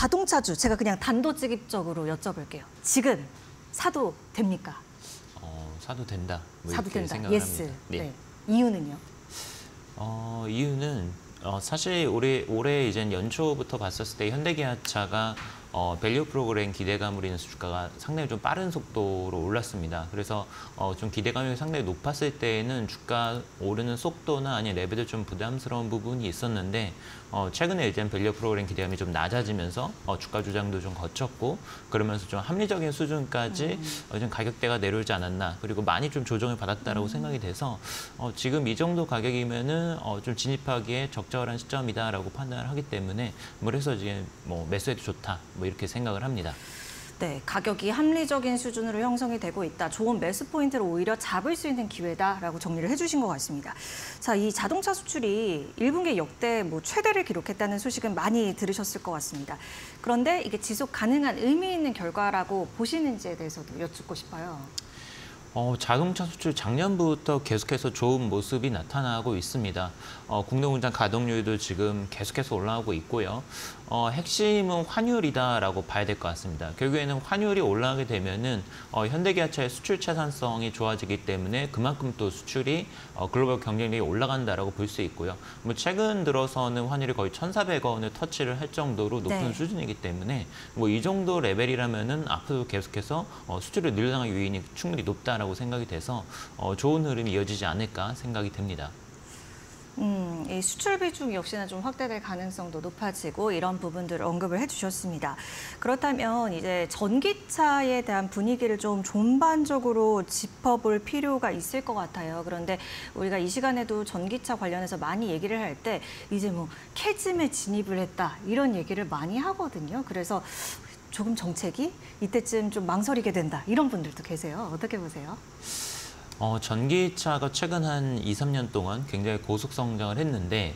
자동차주 제가 그냥 단도직입적으로 여쭤볼게요. 지금 사도 됩니까? 사도 된다. 뭐 사도 이렇게 된다. 생각을 예스. 합니다. 네. 이유는요? 이유는 사실 올해 이제 연초부터 봤었을 때 현대기아차가 밸류 프로그램 기대감으로 인해서 주가가 상당히 좀 빠른 속도로 올랐습니다. 그래서 좀 기대감이 상당히 높았을 때에는 주가 오르는 속도나 아니면 레벨도 좀 부담스러운 부분이 있었는데 최근에 이제 밸류 프로그램 기대감이 좀 낮아지면서 주가 조장도 좀 거쳤고 그러면서 좀 합리적인 수준까지 좀 가격대가 내려오지 않았나, 그리고 많이 좀 조정을 받았다라고 생각이 돼서 지금 이 정도 가격이면은 좀 진입하기에 적절한 시점이다라고 판단을 하기 때문에 그래서 지금 뭐 매수해도 좋다 뭐 이렇게 생각을 합니다. 네, 가격이 합리적인 수준으로 형성이 되고 있다. 좋은 매수 포인트를 오히려 잡을 수 있는 기회다라고 정리를 해주신 것 같습니다. 자, 이 자동차 수출이 1분기 역대 최대를 기록했다는 소식은 많이 들으셨을 것 같습니다. 그런데 이게 지속 가능한 의미 있는 결과라고 보시는지에 대해서도 여쭙고 싶어요. 자동차 수출 작년부터 계속해서 좋은 모습이 나타나고 있습니다. 국내 공장 가동률도 지금 계속해서 올라오고 있고요. 핵심은 환율이다라고 봐야 될 것 같습니다. 결국에는 환율이 올라가게 되면은 현대기아차의 수출 채산성이 좋아지기 때문에 그만큼 또 수출이 글로벌 경쟁력이 올라간다라고 볼 수 있고요. 뭐 최근 들어서는 환율이 거의 1,400원을 터치를 할 정도로 높은 네. 수준이기 때문에 뭐 이 정도 레벨이라면은 앞으로 계속해서 수출을 늘려나갈 요인이 충분히 높다라고 생각이 돼서 좋은 흐름이 이어지지 않을까 생각이 됩니다. 이 수출 비중 역시나 좀 확대될 가능성도 높아지고 이런 부분들을 언급을 해주셨습니다. 그렇다면 이제 전기차에 대한 분위기를 좀 전반적으로 짚어볼 필요가 있을 것 같아요. 그런데 우리가 이 시간에도 전기차 관련해서 많이 얘기를 할 때 이제 뭐 캐즘에 진입을 했다 이런 얘기를 많이 하거든요. 그래서 조금 정책이 이때쯤 좀 망설이게 된다 이런 분들도 계세요. 어떻게 보세요? 전기차가 최근 한 2, 3년 동안 굉장히 고속 성장을 했는데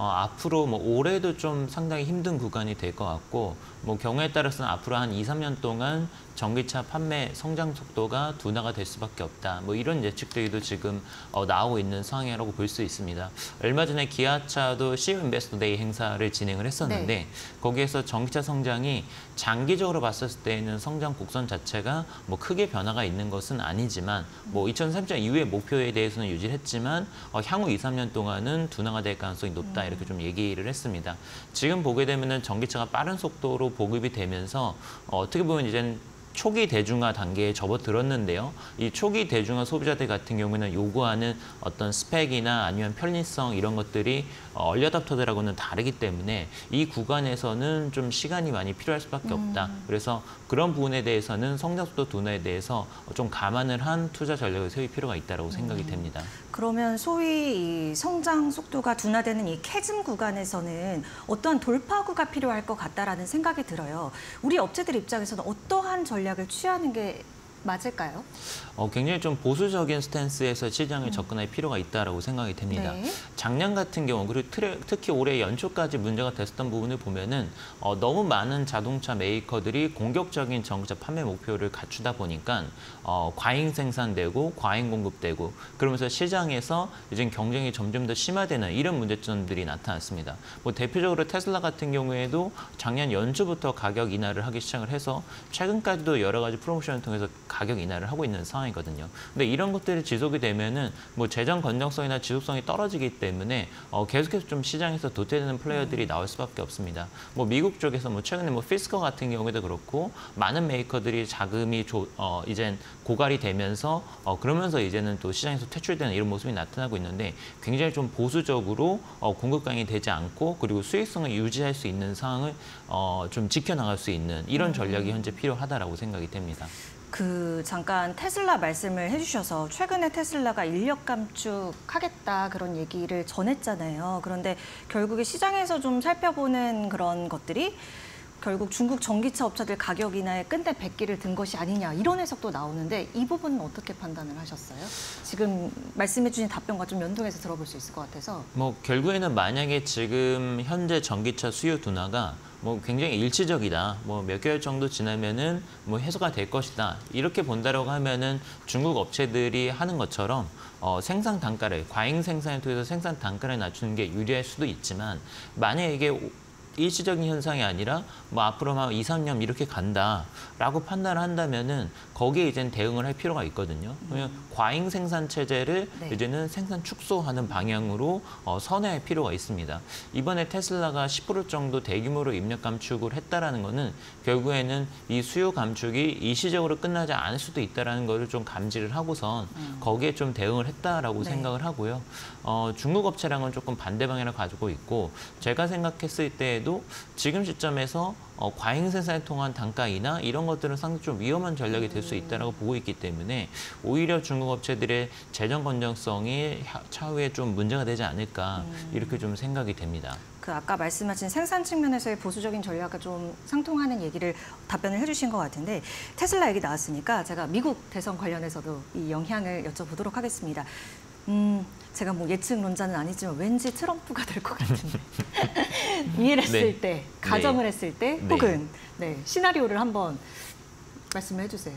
앞으로 뭐 올해도 좀 상당히 힘든 구간이 될 것 같고 뭐 경우에 따라서는 앞으로 한 2, 3년 동안 전기차 판매 성장 속도가 둔화가 될 수밖에 없다. 뭐 이런 예측들도 지금 나오고 있는 상황이라고 볼 수 있습니다. 얼마 전에 기아차도 CEO 인베스터 데이 행사를 진행을 했었는데 네. 거기에서 전기차 성장이 장기적으로 봤을 때는 성장 곡선 자체가 뭐 크게 변화가 있는 것은 아니지만 뭐 2030년 이후의 목표에 대해서는 유지를 했지만 향후 2, 3년 동안은 둔화가 될 가능성이 높다 이렇게 좀 얘기를 했습니다. 지금 보게 되면은 전기차가 빠른 속도로 보급이 되면서 어떻게 보면 이제는 초기 대중화 단계에 접어들었는데요. 이 초기 대중화 소비자들 같은 경우에는 요구하는 어떤 스펙이나 아니면 편리성 이런 것들이 얼리 어답터들하고는 다르기 때문에 이 구간에서는 좀 시간이 많이 필요할 수밖에 없다. 그래서 그런 부분에 대해서는 성장 속도 둔화에 대해서 좀 감안을 한 투자 전략을 세울 필요가 있다고 생각이 됩니다. 그러면 소위 이 성장 속도가 둔화되는 이 캐즘 구간에서는 어떠한 돌파구가 필요할 것 같다라는 생각이 들어요. 우리 업체들 입장에서는 어떠한 전략을 취하는 게 맞을까요? 굉장히 좀 보수적인 스탠스에서 시장에 접근할 필요가 있다고 생각이 됩니다. 네. 작년 같은 경우 그리고 특히 올해 연초까지 문제가 됐었던 부분을 보면은 너무 많은 자동차 메이커들이 공격적인 전기차 판매 목표를 갖추다 보니까 과잉 생산되고 과잉 공급되고 그러면서 시장에서 이제 경쟁이 점점 더 심화되는 이런 문제점들이 나타났습니다. 뭐 대표적으로 테슬라 같은 경우에도 작년 연초부터 가격 인하를 하기 시작을 해서 최근까지도 여러 가지 프로모션을 통해서 가격 인하를 하고 있는 상황이거든요. 근데 이런 것들이 지속이 되면은 뭐 재정 건전성이나 지속성이 떨어지기 때문에 계속해서 좀 시장에서 도태되는 플레이어들이 나올 수밖에 없습니다. 뭐 미국 쪽에서 뭐 최근에 뭐 피스커 같은 경우에도 그렇고 많은 메이커들이 자금이 이젠 고갈이 되면서 그러면서 이제는 또 시장에서 퇴출되는 이런 모습이 나타나고 있는데 굉장히 좀 보수적으로 공급 강이 되지 않고 그리고 수익성을 유지할 수 있는 상황을 좀 지켜나갈 수 있는 이런 전략이 현재 필요하다라고 생각이 됩니다. 잠깐 테슬라 말씀을 해주셔서 최근에 테슬라가 인력 감축하겠다 그런 얘기를 전했잖아요. 그런데 결국에 시장에서 좀 살펴보는 그런 것들이 결국 중국 전기차 업체들 가격 인하에 끈대 뱉기를 든 것이 아니냐 이런 해석도 나오는데 이 부분은 어떻게 판단을 하셨어요? 지금 말씀해 주신 답변과 좀 연동해서 들어볼 수 있을 것 같아서. 뭐 결국에는 만약에 지금 현재 전기차 수요 둔화가 뭐 굉장히 일시적이다. 뭐 몇 개월 정도 지나면은 뭐 해소가 될 것이다. 이렇게 본다라고 하면은 중국 업체들이 하는 것처럼 생산 단가를 과잉 생산을 통해서 생산 단가를 낮추는 게 유리할 수도 있지만 만약에 이게 일시적인 현상이 아니라 뭐 앞으로 한 2, 3년 이렇게 간다라고 판단을 한다면은 거기에 이제 대응을 할 필요가 있거든요. 그러면 과잉 생산 체제를 네. 이제는 생산 축소하는 방향으로 선회할 필요가 있습니다. 이번에 테슬라가 10% 정도 대규모로 입력 감축을 했다라는 거는 결국에는 이 수요 감축이 일시적으로 끝나지 않을 수도 있다라는 거를 좀 감지를 하고선 거기에 좀 대응을 했다라고 네. 생각을 하고요. 중국 업체랑은 조금 반대 방향을 가지고 있고 제가 생각했을 때에도 지금 시점에서 과잉 생산을 통한 단가 인하 이런 것들은 상당히 좀 위험한 전략이 될 수 있다라고 보고 있기 때문에 오히려 중국 업체들의 재정 건전성이 차후에 좀 문제가 되지 않을까 이렇게 좀 생각이 됩니다. 그 아까 말씀하신 생산 측면에서의 보수적인 전략과 좀 상통하는 얘기를 답변을 해주신 것 같은데 테슬라 얘기 나왔으니까 제가 미국 대선 관련해서도 이 영향을 여쭤보도록 하겠습니다. 제가 뭐 예측론자는 아니지만 왠지 트럼프가 될 것 같은데 이해했을 네. 때, 가정을 네. 했을 때 네. 혹은 시나리오를 한번 말씀을 해주세요.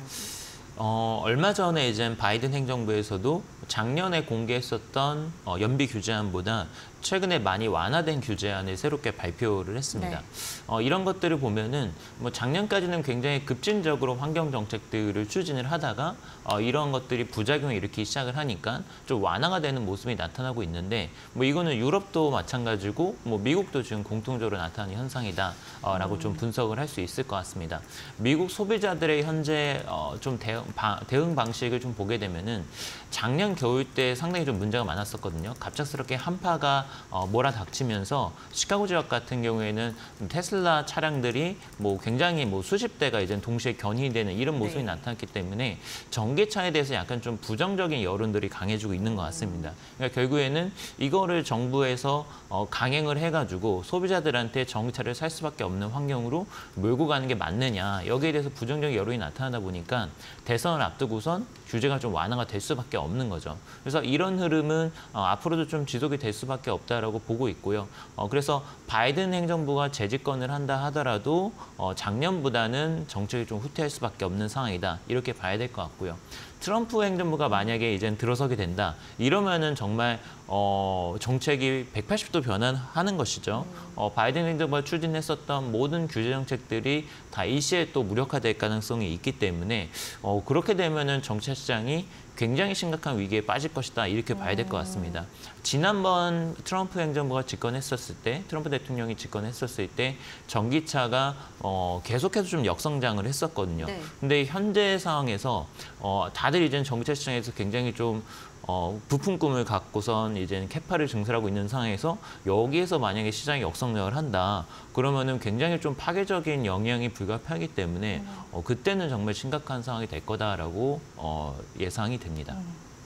얼마 전에 이제 바이든 행정부에서도 작년에 공개했었던 연비 규제안보다 최근에 많이 완화된 규제안을 새롭게 발표를 했습니다. 이런 것들을 보면은 뭐 작년까지는 굉장히 급진적으로 환경 정책들을 추진을 하다가 이런 것들이 부작용을 일으키기 시작을 하니까 좀 완화가 되는 모습이 나타나고 있는데 뭐 이거는 유럽도 마찬가지고 뭐 미국도 지금 공통적으로 나타나는 현상이다라고 좀 분석을 할 수 있을 것 같습니다. 미국 소비자들의 현재 좀 대응 방식을 좀 보게 되면은 작년 겨울 때 상당히 좀 문제가 많았었거든요. 갑작스럽게 한파가 몰아닥치면서 시카고 지역 같은 경우에는 테슬라 차량들이 뭐 굉장히 뭐 수십 대가 이제 동시에 견인되는 이런 모습이 나타났기 때문에 전기차에 대해서 약간 좀 부정적인 여론들이 강해지고 있는 것 같습니다. 그러니까 결국에는 이거를 정부에서 강행을 해가지고 소비자들한테 전기차를 살 수밖에 없는 환경으로 몰고 가는 게 맞느냐 여기에 대해서 부정적인 여론이 나타나다 보니까 대선을 앞두고선 규제가 좀 완화가 될 수밖에 없는 거죠. 그래서 이런 흐름은 앞으로도 좀 지속이 될 수밖에 없다라고 보고 있고요. 그래서 바이든 행정부가 재집권을 한다 하더라도 작년보다는 정책이 좀 후퇴할 수밖에 없는 상황이다. 이렇게 봐야 될 것 같고요. 트럼프 행정부가 만약에 이젠 들어서게 된다. 이러면은 정말 정책이 180도 변화하는 것이죠. 바이든 행정부가 추진했었던 모든 규제 정책들이 다 일시에 또 무력화될 가능성이 있기 때문에 그렇게 되면은 정치 시장이 굉장히 심각한 위기에 빠질 것이다. 이렇게 봐야 될 것 같습니다. 지난번 트럼프 행정부가 집권했었을 때, 트럼프 대통령이 집권했었을 때 전기차가 계속해서 좀 역성장을 했었거든요. 네. 근데 현재 상황에서 다들 이제 전기차 시장에서 굉장히 좀 부품 꿈을 갖고선 이제는 캐파를 증설하고 있는 상황에서 여기에서 만약에 시장이 역성장을 한다. 그러면은 굉장히 좀 파괴적인 영향이 불가피하기 때문에 그때는 정말 심각한 상황이 될 거다라고 예상이 됩니다.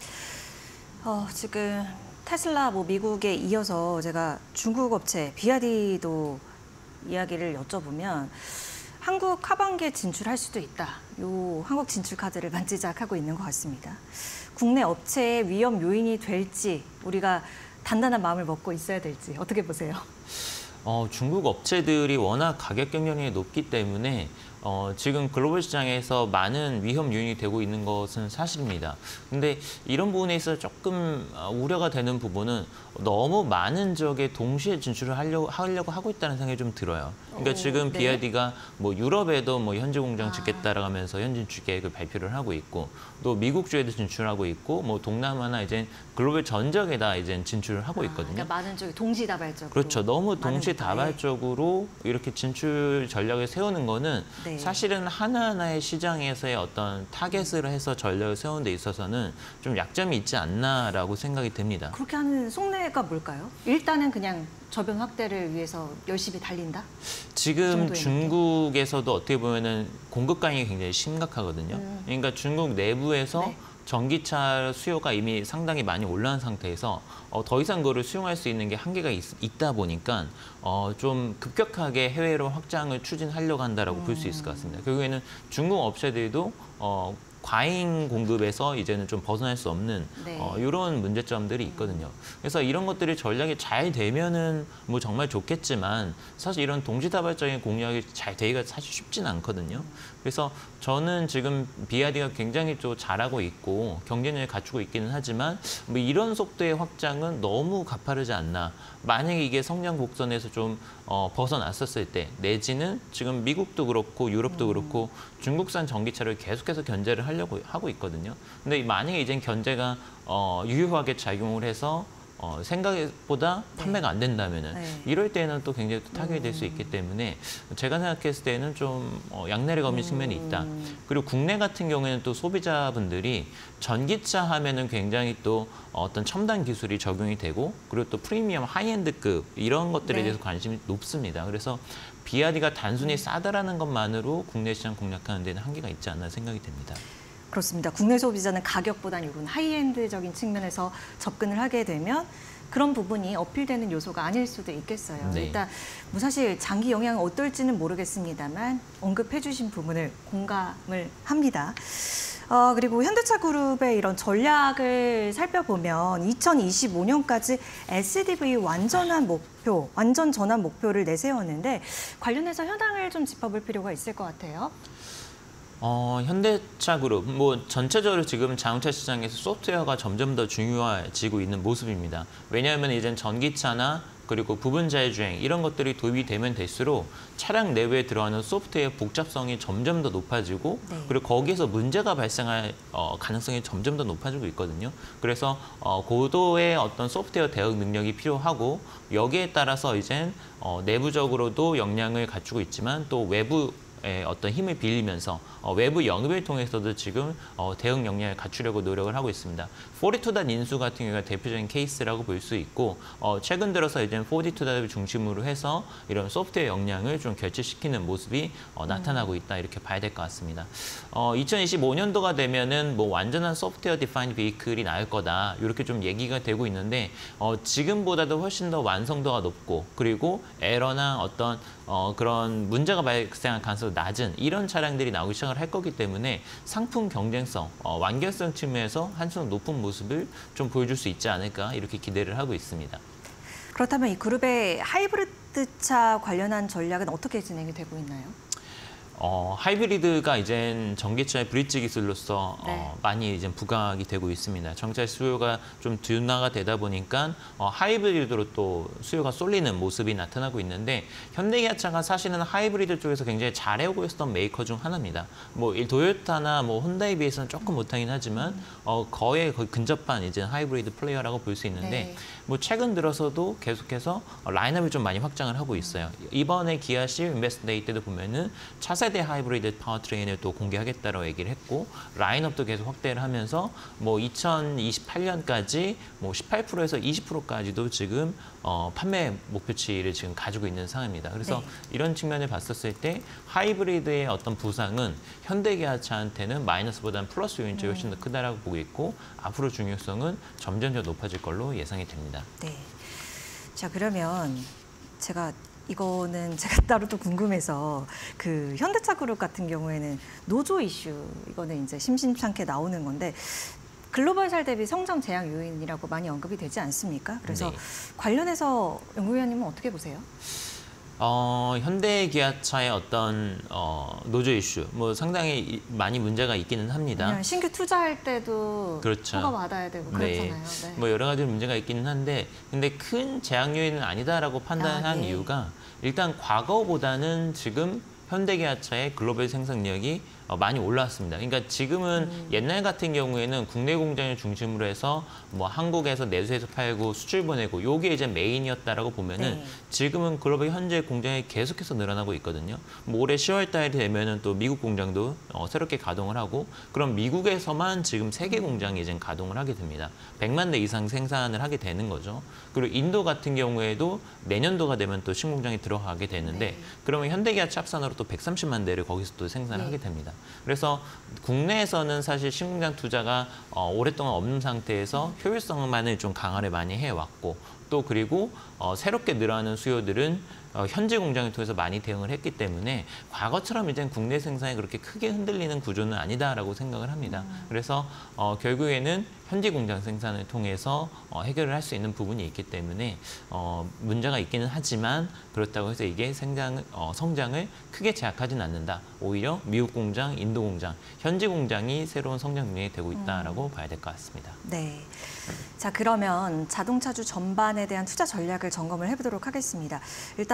지금 테슬라 뭐 미국에 이어서 제가 중국 업체 BYD도 이야기를 여쭤보면 한국 하반기에 진출할 수도 있다. 요 한국 진출 카드를 만지작하고 있는 것 같습니다. 국내 업체의 위험 요인이 될지 우리가 단단한 마음을 먹고 있어야 될지 어떻게 보세요? 중국 업체들이 워낙 가격 경쟁력이 높기 때문에 지금 글로벌 시장에서 많은 위험 요인이 되고 있는 것은 사실입니다. 근데 이런 부분에 있어서 조금 우려가 되는 부분은 너무 많은 지역에 동시에 진출을 하려고 하고 있다는 생각이 좀 들어요. 그러니까 지금 네. BYD가 뭐 유럽에도 뭐 현지 공장 짓겠다라고 하면서 현지 진출 계획을 발표를 하고 있고 또 미국 주에도 진출하고 있고 뭐 동남아나 이제 글로벌 전역에다 이제 진출을 하고 있거든요. 그러니까 많은 쪽이 동시다발적으로. 그렇죠. 너무 많은 동시다발적으로 이렇게 진출 전략을 세우는 거는 네. 사실은 하나하나의 시장에서의 어떤 타겟을 해서 전략을 세우는 데 있어서는 좀 약점이 있지 않나라고 생각이 됩니다. 그렇게 하는 속내가 뭘까요? 일단은 그냥 저변 확대를 위해서 열심히 달린다? 지금 정도의 중국에서도 어떻게 보면은 공급 강이 굉장히 심각하거든요. 그러니까 중국 내부에서 네. 전기차 수요가 이미 상당히 많이 올라온 상태에서 더 이상 그거를 수용할 수 있는 게 한계가 있다 보니까 좀 급격하게 해외로 확장을 추진하려고 한다라고 볼 수 있을 것 같습니다. 결국에는 중국 업체들도 과잉 공급에서 이제는 좀 벗어날 수 없는 네. 이런 문제점들이 있거든요. 그래서 이런 것들이 전략이 잘 되면은 뭐 정말 좋겠지만 사실 이런 동시다발적인 공략이 잘 되기가 사실 쉽지는 않거든요. 그래서 저는 지금 BYD가 굉장히 좀 잘하고 있고 경쟁력을 갖추고 있기는 하지만 뭐 이런 속도의 확장은 너무 가파르지 않나. 만약에 이게 성장 곡선에서 좀 벗어났었을 때 내지는 지금 미국도 그렇고 유럽도 그렇고 중국산 전기차를 계속해서 견제를 하려고 하고 있거든요. 근데 만약에 이제 견제가 유효하게 작용을 해서 생각보다 판매가 안 된다면은 네. 이럴 때는 또 굉장히 또 타격이 될 수 있기 때문에 제가 생각했을 때는 좀 양날의 검인 측면이 있다. 그리고 국내 같은 경우에는 또 소비자분들이 전기차 하면은 굉장히 또 어떤 첨단 기술이 적용이 되고 그리고 또 프리미엄 하이엔드급 이런 것들에 네. 대해서 관심이 높습니다. 그래서 비아디가 단순히 싸다라는 것만으로 국내 시장 공략하는 데는 한계가 있지 않나 생각이 됩니다. 그렇습니다. 국내 소비자는 가격보다는 이런 하이엔드적인 측면에서 접근을 하게 되면 그런 부분이 어필되는 요소가 아닐 수도 있겠어요. 네. 일단 뭐 사실 장기 영향은 어떨지는 모르겠습니다만 언급해 주신 부분을 공감을 합니다. 그리고 현대차 그룹의 이런 전략을 살펴보면 2025년까지 SDV 완전 전환 목표를 내세웠는데 관련해서 현황을 좀 짚어볼 필요가 있을 것 같아요. 현대차 그룹, 뭐 전체적으로 지금 자동차 시장에서 소프트웨어가 점점 더 중요해지고 있는 모습입니다. 왜냐하면 이젠 전기차나 그리고 부분 자율주행 이런 것들이 도입이 되면 될수록 차량 내부에 들어가는 소프트웨어 복잡성이 점점 더 높아지고 네. 그리고 거기에서 문제가 발생할 가능성이 점점 더 높아지고 있거든요. 그래서 고도의 어떤 소프트웨어 대응 능력이 필요하고 여기에 따라서 이젠 내부적으로도 역량을 갖추고 있지만 또 외부 어떤 힘을 빌리면서 외부 영입을 통해서도 지금 대응 역량을 갖추려고 노력을 하고 있습니다. 42.인수 같은 경우가 대표적인 케이스라고 볼 수 있고 최근 들어서 이제 42.을 중심으로 해서 이런 소프트웨어 역량을 좀 결집시키는 모습이 나타나고 있다 이렇게 봐야 될 것 같습니다. 2025년도가 되면은 뭐 완전한 소프트웨어 디파인드 베이클이 나올 거다 이렇게 좀 얘기가 되고 있는데 지금보다도 훨씬 더 완성도가 높고 그리고 에러나 어떤 그런 문제가 발생할 가능성이 낮은 이런 차량들이 나오기 시작을 할 거기 때문에 상품 경쟁성, 완결성 측면에서 한층 높은 모습을 좀 보여줄 수 있지 않을까 이렇게 기대를 하고 있습니다. 그렇다면 이 그룹의 하이브리드차 관련한 전략은 어떻게 진행이 되고 있나요? 하이브리드가 이젠 전기차의 브릿지 기술로서 네. 많이 이제 부각이 되고 있습니다. 전기차 수요가 좀 둔화가 되다 보니까 하이브리드로 또 수요가 쏠리는 모습이 나타나고 있는데 현대기아차가 사실은 하이브리드 쪽에서 굉장히 잘해오고 있었던 메이커 중 하나입니다. 뭐 토요타나 뭐 혼다에 비해서는 조금 못하긴 하지만 거의 근접한 이제 하이브리드 플레이어라고 볼 수 있는데 네. 뭐 최근 들어서도 계속해서 라인업을 좀 많이 확장을 하고 있어요. 이번에 기아시 인베스트 데이 때도 보면은 차세대 하이브리드 파워트레인을 또 공개하겠다라고 얘기를 했고 라인업도 계속 확대를 하면서 뭐 2028년까지 뭐 18%에서 20%까지도 지금 판매 목표치를 지금 가지고 있는 상황입니다. 그래서 네. 이런 측면을 봤었을 때 하이브리드의 어떤 부상은 현대기아차한테는 마이너스보다는 플러스 요인이 훨씬 더 크다라고 보고 있고 앞으로 중요성은 점점 더 높아질 걸로 예상이 됩니다. 네. 자, 그러면 이거는 제가 따로 또 궁금해서 그 현대차 그룹 같은 경우에는 노조 이슈 이거는 이제 심심찮게 나오는 건데 글로벌 대비 성장 제약 요인이라고 많이 언급이 되지 않습니까? 그래서 네. 관련해서 연구위원님은 어떻게 보세요? 현대기아차의 어떤 노조 이슈 뭐 상당히 많이 문제가 있기는 합니다. 왜냐하면 신규 투자할 때도 그렇죠. 허가 받아야 되고 네. 그렇잖아요. 네. 뭐 여러 가지 문제가 있기는 한데 근데 큰 제약 요인은 아니다라고 판단한 네. 이유가 일단 과거보다는 지금 현대기아차의 글로벌 생산력이 많이 올라왔습니다. 그러니까 지금은 옛날 같은 경우에는 국내 공장을 중심으로 해서 뭐 한국에서 내수해서 팔고 수출 보내고 요게 이제 메인이었다라고 보면은 네. 지금은 글로벌 현재 공장이 계속해서 늘어나고 있거든요. 뭐 올해 10월 달이 되면은 또 미국 공장도 새롭게 가동을 하고 그럼 미국에서만 지금 3개 공장이 이제 가동을 하게 됩니다. 100만 대 이상 생산을 하게 되는 거죠. 그리고 인도 같은 경우에도 내년도가 되면 또 신공장이 들어가게 되는데 네. 그러면 현대기아차 합산으로 또 130만 대를 거기서 또 생산을 네. 하게 됩니다. 그래서 국내에서는 사실 신공장 투자가 오랫동안 없는 상태에서 효율성만을 좀 강화를 많이 해왔고 또 그리고 새롭게 늘어나는 수요들은 현지 공장을 통해서 많이 대응을 했기 때문에 과거처럼 이제 국내 생산이 그렇게 크게 흔들리는 구조는 아니다라고 생각을 합니다. 그래서 결국에는 현지 공장 생산을 통해서 해결을 할 수 있는 부분이 있기 때문에 문제가 있기는 하지만 그렇다고 해서 이게 성장을 크게 제약하지는 않는다. 오히려 미국 공장, 인도 공장, 현지 공장이 새로운 성장 능력이 되고 있다라고 봐야 될 것 같습니다. 네. 자, 그러면 자동차주 전반에 대한 투자 전략을 점검을 해보도록 하겠습니다. 일단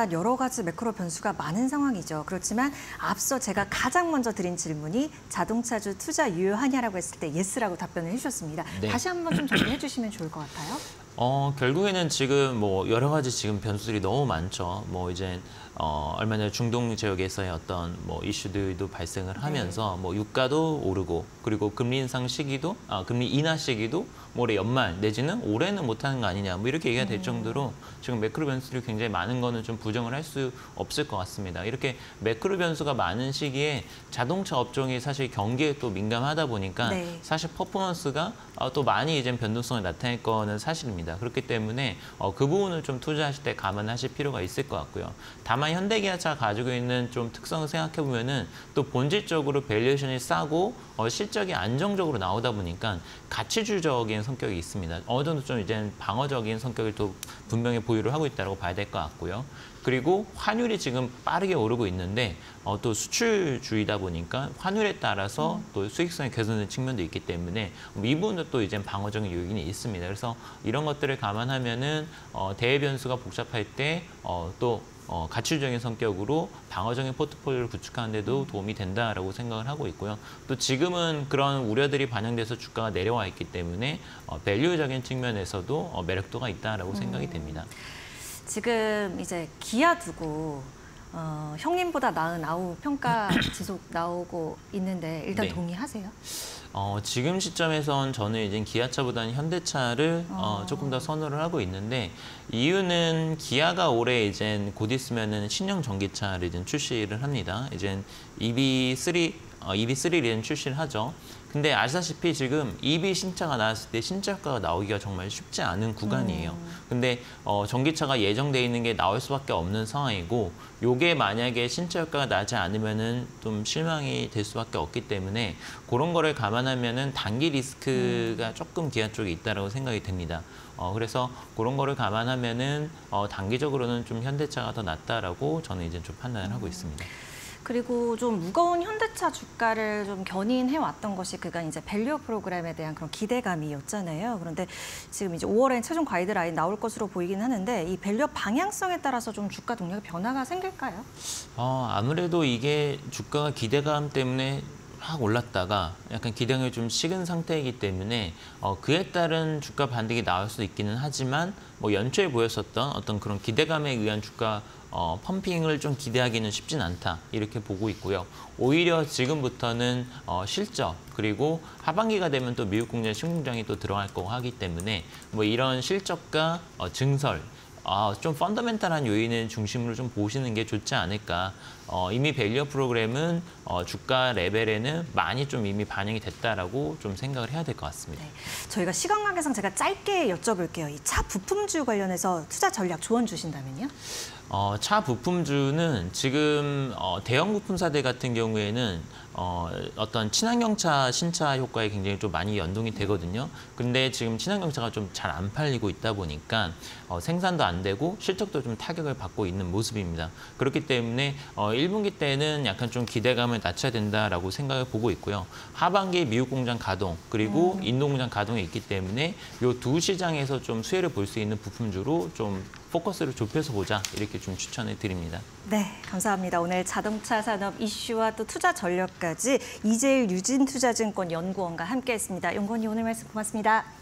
일단 여러 가지 매크로 변수가 많은 상황이죠. 그렇지만 앞서 제가 가장 먼저 드린 질문이 자동차주 투자 유효하냐라고 했을 때 예스라고 답변을 해주셨습니다. 네. 다시 한번 좀 정리해 주시면 좋을 것 같아요. 결국에는 지금 뭐 여러 가지 지금 변수들이 너무 많죠. 뭐 이제 얼마 전에 중동 지역에서의 어떤 뭐 이슈들도 발생을 하면서 뭐 유가도 오르고 그리고 금리 인상 시기도 금리 인하 시기도 뭐 올해 연말 내지는 올해는 못하는 거 아니냐 뭐 이렇게 얘기가 될 정도로 지금 매크로 변수들이 굉장히 많은 거는 좀 부정을 할 수 없을 것 같습니다. 이렇게 매크로 변수가 많은 시기에 자동차 업종이 사실 경기에 또 민감하다 보니까 네. 사실 퍼포먼스가 또 많이 이제 변동성을 나타낼 거는 사실입니다. 그렇기 때문에 그 부분을 좀 투자하실 때 감안하실 필요가 있을 것 같고요. 다만 현대기아차가 가지고 있는 좀 특성을 생각해 보면은 또 본질적으로 밸류에이션이 싸고 실적이 안정적으로 나오다 보니까 가치주적인 성격이 있습니다. 어느 정도 좀 이제 방어적인 성격을 또 분명히 보유를 하고 있다고 봐야 될 것 같고요. 그리고 환율이 지금 빠르게 오르고 있는데 또 수출주의다 보니까 환율에 따라서 또 수익성이 개선되는 측면도 있기 때문에 이 부분도 또 이제 방어적인 요인이 있습니다. 그래서 이런 것들을 감안하면은 대외 변수가 복잡할 때 또 가치주적인 성격으로 방어적인 포트폴리오를 구축하는 데도 도움이 된다라고 생각을 하고 있고요. 또 지금은 그런 우려들이 반영돼서 주가가 내려와 있기 때문에 밸류적인 측면에서도 매력도가 있다라고 생각이 됩니다. 지금 이제 기아 두고 형님보다 나은 아우 평가 지속 나오고 있는데 일단 네. 동의하세요? 지금 시점에선 저는 이제 기아차보다는 현대차를 조금 더 선호를 하고 있는데 이유는 기아가 올해 이제 곧 있으면은 신형 전기차를 이제 출시를 합니다. 이제 EV3를 출시를 하죠. 근데 아시다시피 지금 EV 신차가 나왔을 때 신차가가 나오기가 정말 쉽지 않은 구간이에요. 근데 전기차가 예정돼 있는 게 나올 수밖에 없는 상황이고 요게 만약에 신차 효과가 나지 않으면은 좀 실망이 될 수밖에 없기 때문에 그런 거를 감안하면은 단기 리스크가 조금 기아 쪽에 있다라고 생각이 됩니다. 그래서 그런 거를 감안하면은 단기적으로는 좀 현대차가 더 낫다라고 저는 이제 좀 판단을 하고 있습니다. 그리고 좀 무거운 현대차 주가를 좀 견인해 왔던 것이 그간 이제 밸류 프로그램에 대한 그런 기대감이었잖아요. 그런데 지금 이제 5월엔 최종 가이드라인 나올 것으로 보이긴 하는데 이 밸류 방향성에 따라서 좀 주가 동력에 변화가 생길까요? 아무래도 이게 주가가 기대감 때문에 확 올랐다가 약간 기대감이 좀 식은 상태이기 때문에 그에 따른 주가 반등이 나올 수 있기는 하지만 뭐 연초에 보였었던 어떤 그런 기대감에 의한 주가 펌핑을 좀 기대하기는 쉽진 않다 이렇게 보고 있고요. 오히려 지금부터는 실적 그리고 하반기가 되면 또 미국 공장 신공장이 또 들어갈 거고 하기 때문에 뭐 이런 실적과 증설 좀 펀더멘탈한 요인을 중심으로 좀 보시는 게 좋지 않을까. 이미 밸류 프로그램은 주가 레벨에는 많이 좀 이미 반영이 됐다라고 좀 생각을 해야 될 것 같습니다. 네. 저희가 시간 관계상 제가 짧게 여쭤볼게요. 이 차 부품주 관련해서 투자 전략 조언 주신다면요? 차 부품주는 지금 대형 부품사들 같은 경우에는 어떤 친환경차 신차 효과에 굉장히 좀 많이 연동이 되거든요. 근데 지금 친환경차가 좀 잘 안 팔리고 있다 보니까 생산도 안 되고 실적도 좀 타격을 받고 있는 모습입니다. 그렇기 때문에 1분기 때는 약간 좀 기대감을 낮춰야 된다라고 생각을 보고 있고요. 하반기 미국 공장 가동 그리고 인도 공장 가동이 있기 때문에 이 두 시장에서 좀 수혜를 볼 수 있는 부품주로 좀 포커스를 좁혀서 보자 이렇게 좀 추천을 드립니다. 네, 감사합니다. 오늘 자동차 산업 이슈와 또 투자 전략까지 이재일 유진투자증권 연구원과 함께했습니다. 연구원님 오늘 말씀 고맙습니다.